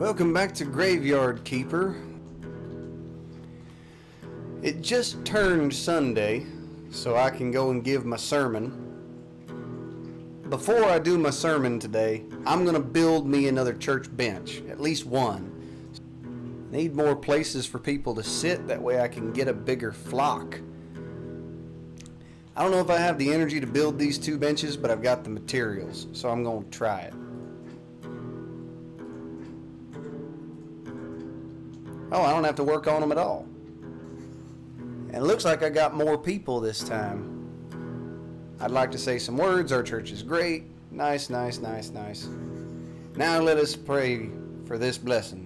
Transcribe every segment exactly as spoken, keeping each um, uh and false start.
Welcome back to Graveyard Keeper. It just turned Sunday, so I can go and give my sermon. Before I do my sermon today, I'm going to build me another church bench, at least one. Need more places for people to sit, that way I can get a bigger flock. I don't know if I have the energy to build these two benches, but I've got the materials, so I'm going to try it. Oh, I don't have to work on them at all. And it looks like I got more people this time. I'd like to say some words. Our church is great. Nice, nice, nice, nice. Now let us pray for this blessing.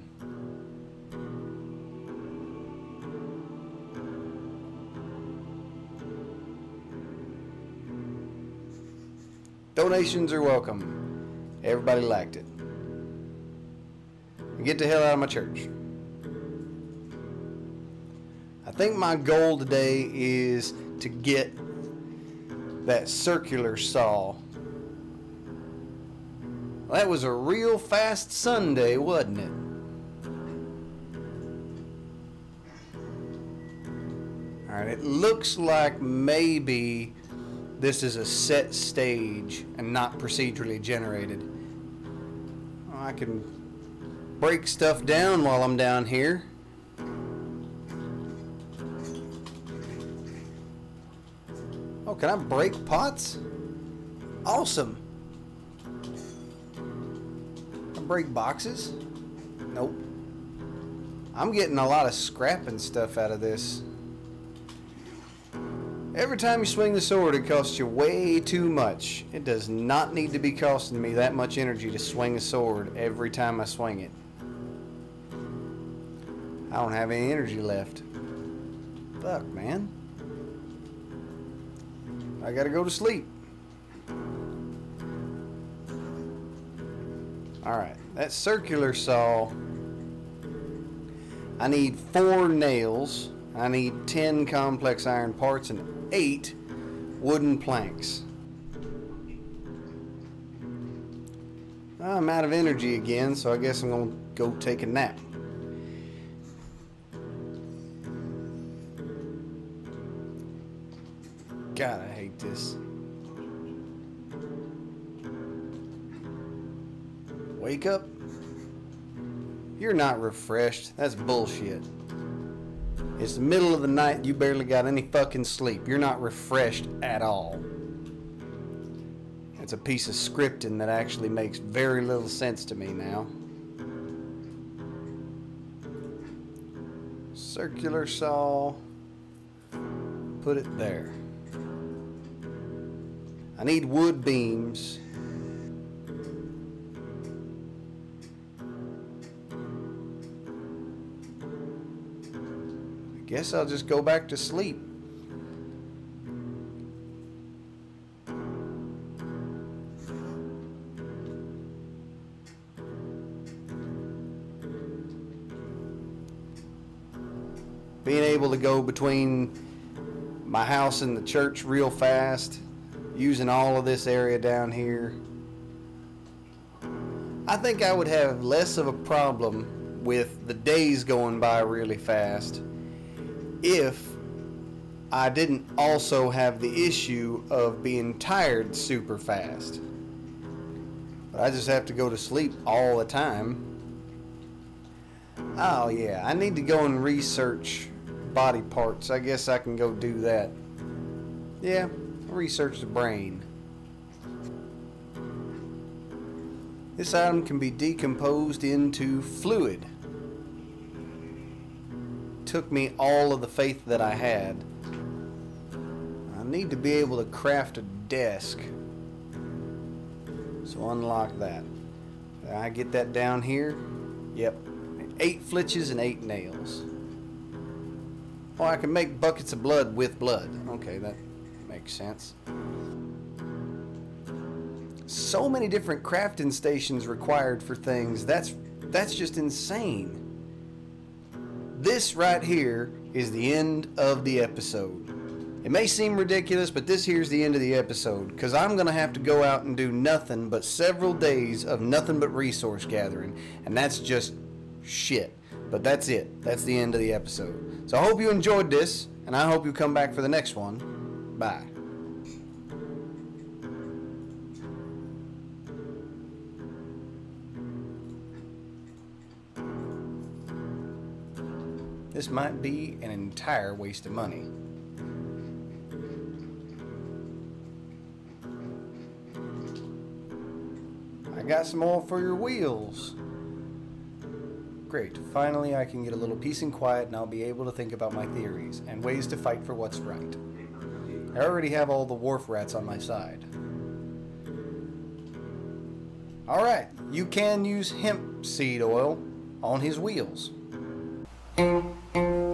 Donations are welcome. Everybody liked it. Get the hell out of my church. I think my goal today is to get that circular saw. Well, that was a real fast Sunday, wasn't it? Alright, it looks like maybe this is a set stage and not procedurally generated. I can break stuff down while I'm down here. Oh, can I break pots? Awesome. Can I break boxes? Nope. I'm getting a lot of scrap and stuff out of this. Every time you swing the sword, it costs you way too much. It does not need to be costing me that much energy to swing a sword every time I swing it. I don't have any energy left. Fuck, man. I gotta go to sleep. Alright, that circular saw, I need four nails, I need ten complex iron parts, and eight wooden planks. I'm out of energy again, so I guess I'm gonna go take a nap. God, I hate this. Wake up? You're not refreshed. That's bullshit. It's the middle of the night. You barely got any fucking sleep. You're not refreshed at all. It's a piece of scripting that actually makes very little sense to me now. Circular saw. Put it there. I need wood beams. I guess I'll just go back to sleep. Being able to go between my house and the church real fast, using all of this area down here, I think I would have less of a problem with the days going by really fast if I didn't also have the issue of being tired super fast. But I just have to go to sleep all the time. Oh yeah, I need to go and research body parts. I guess I can go do that. Yeah. Research the brain. This item can be decomposed into fluid. Took me all of the faith that I had. I need to be able to craft a desk. So unlock that. I get that down here. Yep. Eight flitches and eight nails. Oh, I can make buckets of blood with blood. Okay, that makes sense. So many different crafting stations required for things. That's that's just insane. This right here is the end of the episode. It may seem ridiculous, but this here's the end of the episode, because I'm going to have to go out and do nothing but several days of nothing but resource gathering, and that's just shit. But that's it. That's the end of the episode. So I hope you enjoyed this, and I hope you come back for the next one. Bye. This might be an entire waste of money. I got some oil for your wheels. Great. Finally, I can get a little peace and quiet, and I'll be able to think about my theories and ways to fight for what's right. I already have all the wharf rats on my side. Alright, you can use hemp seed oil on his wheels.